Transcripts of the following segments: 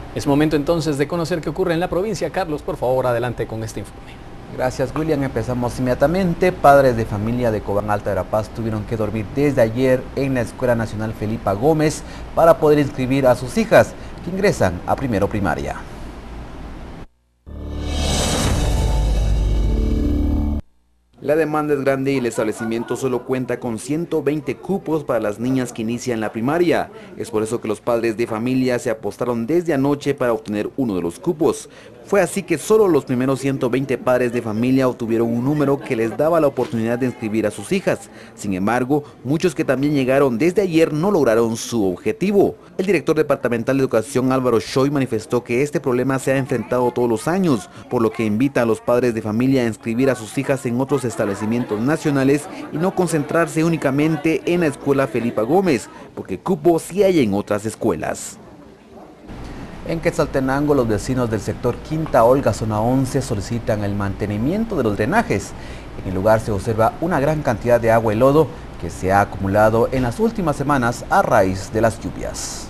Es momento entonces de conocer qué ocurre en la provincia. Carlos, por favor, adelante con este informe. Gracias, William. Empezamos inmediatamente. Padres de familia de Cobán Alta Verapaz tuvieron que dormir desde ayer en la Escuela Nacional Felipa Gómez para poder inscribir a sus hijas que ingresan a primero primaria. La demanda es grande y el establecimiento solo cuenta con 120 cupos para las niñas que inician la primaria. Es por eso que los padres de familia se apostaron desde anoche para obtener uno de los cupos. Fue así que solo los primeros 120 padres de familia obtuvieron un número que les daba la oportunidad de inscribir a sus hijas. Sin embargo, muchos que también llegaron desde ayer no lograron su objetivo. El director departamental de Educación, Álvaro Shoy, manifestó que este problema se ha enfrentado todos los años, por lo que invita a los padres de familia a inscribir a sus hijas en otros establecimientos nacionales y no concentrarse únicamente en la Escuela Felipa Gómez, porque cupo sí hay en otras escuelas. En Quetzaltenango, los vecinos del sector Quinta Olga, zona 11, solicitan el mantenimiento de los drenajes. En el lugar se observa una gran cantidad de agua y lodo que se ha acumulado en las últimas semanas a raíz de las lluvias.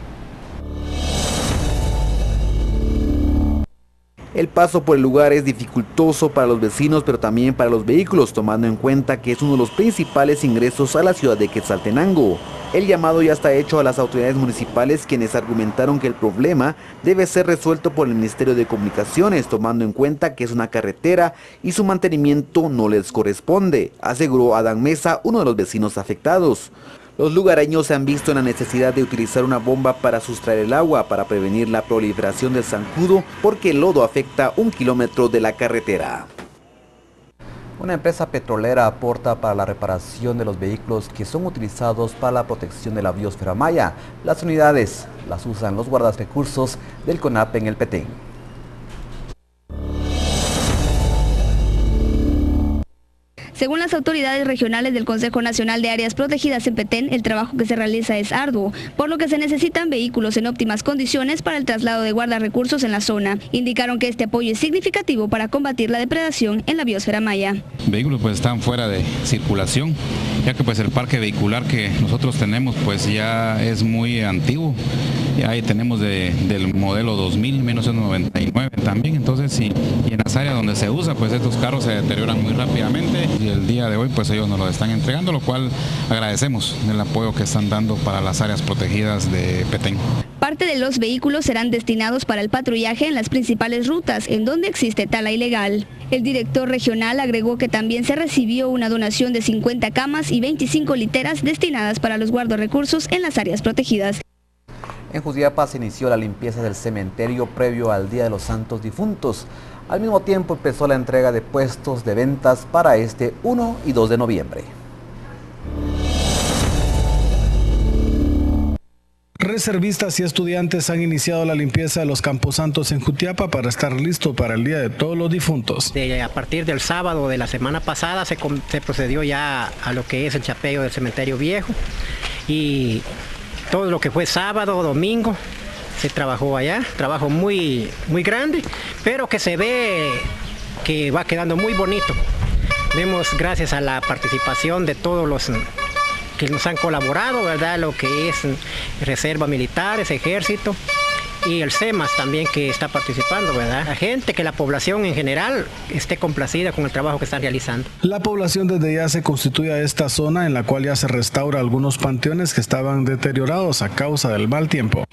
El paso por el lugar es dificultoso para los vecinos, pero también para los vehículos, tomando en cuenta que es uno de los principales ingresos a la ciudad de Quetzaltenango. El llamado ya está hecho a las autoridades municipales, quienes argumentaron que el problema debe ser resuelto por el Ministerio de Comunicaciones, tomando en cuenta que es una carretera y su mantenimiento no les corresponde, aseguró Adán Mesa, uno de los vecinos afectados. Los lugareños se han visto en la necesidad de utilizar una bomba para sustraer el agua para prevenir la proliferación del zancudo, porque el lodo afecta 1 kilómetro de la carretera. Una empresa petrolera aporta para la reparación de los vehículos que son utilizados para la protección de la biosfera maya. Las unidades las usan los guardarrecursos del CONAP en el Petén. Según las autoridades regionales del Consejo Nacional de Áreas Protegidas en Petén, el trabajo que se realiza es arduo, por lo que se necesitan vehículos en óptimas condiciones para el traslado de guardarrecursos en la zona. Indicaron que este apoyo es significativo para combatir la depredación en la biosfera maya. Vehículos pues están fuera de circulación, ya que pues el parque vehicular que nosotros tenemos pues ya es muy antiguo. Y ahí tenemos del modelo 2000, 1999 también, entonces y en las áreas donde se usa pues estos carros se deterioran muy rápidamente y el día de hoy pues ellos nos lo están entregando, lo cual agradecemos el apoyo que están dando para las áreas protegidas de Petén. Parte de los vehículos serán destinados para el patrullaje en las principales rutas en donde existe tala ilegal. El director regional agregó que también se recibió una donación de 50 camas y 25 literas destinadas para los guardarrecursos en las áreas protegidas. En Jutiapa se inició la limpieza del cementerio previo al Día de los Santos Difuntos. Al mismo tiempo empezó la entrega de puestos de ventas para este 1 y 2 de noviembre. Reservistas y estudiantes han iniciado la limpieza de los camposantos en Jutiapa para estar listo para el Día de Todos los Difuntos. A partir del sábado de la semana pasada se procedió ya a lo que es el chapeo del cementerio viejo y todo lo que fue sábado, domingo, se trabajó allá, trabajo muy grande, pero que se ve que va quedando muy bonito. Vemos gracias a la participación de todos los que nos han colaborado, ¿verdad? Lo que es Reserva Militares, Ejército y el CEMAS también que está participando, ¿verdad? La gente, que la población en general esté complacida con el trabajo que están realizando. La población desde ya se constituye a esta zona en la cual ya se restaura algunos panteones que estaban deteriorados a causa del mal tiempo.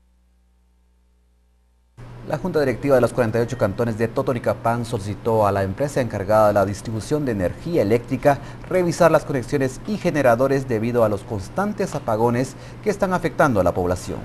La Junta Directiva de los 48 cantones de Totonicapán solicitó a la empresa encargada de la distribución de energía eléctrica revisar las conexiones y generadores debido a los constantes apagones que están afectando a la población.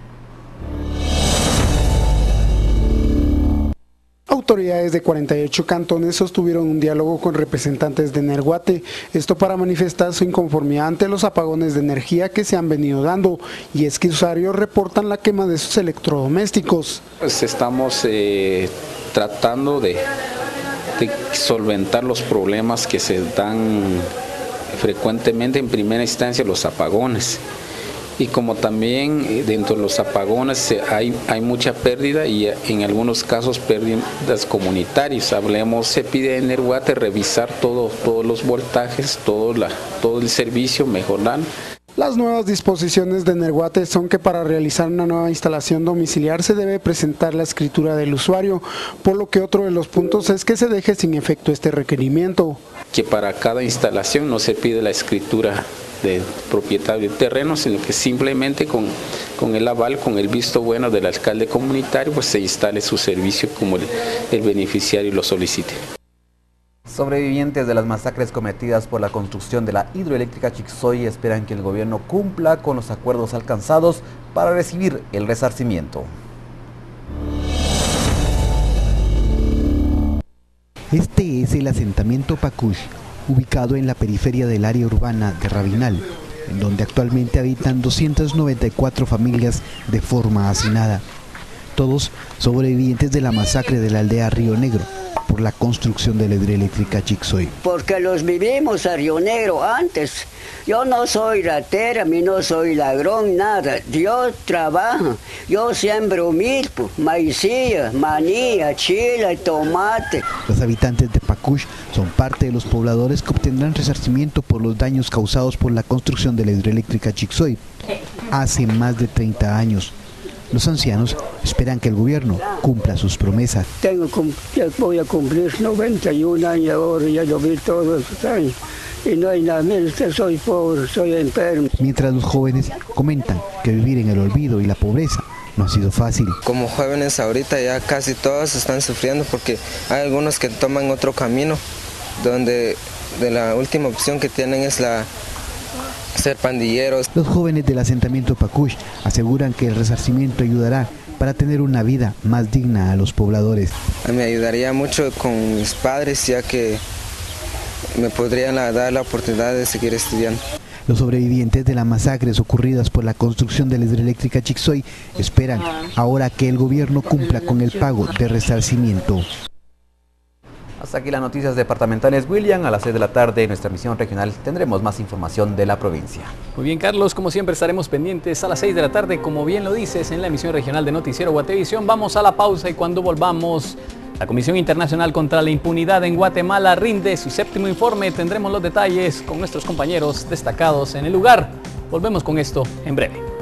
Autoridades de 48 cantones sostuvieron un diálogo con representantes de Energuate, esto para manifestar su inconformidad ante los apagones de energía que se han venido dando, y es que usuarios reportan la quema de sus electrodomésticos. Pues estamos tratando de solventar los problemas que se dan frecuentemente, en primera instancia los apagones. Y como también dentro de los apagones hay mucha pérdida y en algunos casos pérdidas comunitarias. Se pide en Energuate revisar todos los voltajes, todo el servicio, mejorar. Las nuevas disposiciones de Nerguate son que para realizar una nueva instalación domiciliar se debe presentar la escritura del usuario, por lo que otro de los puntos es que se deje sin efecto este requerimiento. Que para cada instalación no se pide la escritura de propietario del terreno, sino que simplemente con el aval, con el visto bueno del alcalde comunitario, pues se instale su servicio como el beneficiario lo solicite. Sobrevivientes de las masacres cometidas por la construcción de la hidroeléctrica Chiczoy esperan que el gobierno cumpla con los acuerdos alcanzados para recibir el resarcimiento. Este es el asentamiento Pacush, ubicado en la periferia del área urbana de Rabinal, en donde actualmente habitan 294 familias de forma hacinada. Todos sobrevivientes de la masacre de la aldea Río Negro por la construcción de la hidroeléctrica Chiczoy. Porque los vivimos a Río Negro antes. Yo no soy ratera, no soy ladrón, nada. Yo trabajo, yo siembro milpo, maicilla, manía, chile, tomate. Los habitantes de Pacush son parte de los pobladores que obtendrán resarcimiento por los daños causados por la construcción de la hidroeléctrica Chiczoy hace más de 30 años. Los ancianos esperan que el gobierno cumpla sus promesas. Ya voy a cumplir 91 años ahora, ya lo vi todos los años. Y no hay nada, soy pobre, soy enfermo. Mientras los jóvenes comentan que vivir en el olvido y la pobreza no ha sido fácil. Como jóvenes ahorita ya casi todos están sufriendo porque hay algunos que toman otro camino, donde de la última opción que tienen es ser pandilleros. Los jóvenes del asentamiento Pacush aseguran que el resarcimiento ayudará para tener una vida más digna a los pobladores. Me ayudaría mucho con mis padres, ya que me podrían dar la oportunidad de seguir estudiando. Los sobrevivientes de las masacres ocurridas por la construcción de la hidroeléctrica Chiczoy esperan ahora que el gobierno cumpla con el pago de resarcimiento. Hasta aquí las noticias departamentales, William. A las 6 de la tarde en nuestra emisión regional tendremos más información de la provincia. Muy bien, Carlos, como siempre estaremos pendientes a las 6 de la tarde, como bien lo dices, en la emisión regional de Noticiero Guatevisión. Vamos a la pausa y cuando volvamos, la Comisión Internacional contra la Impunidad en Guatemala rinde su 7º informe. Tendremos los detalles con nuestros compañeros destacados en el lugar. Volvemos con esto en breve.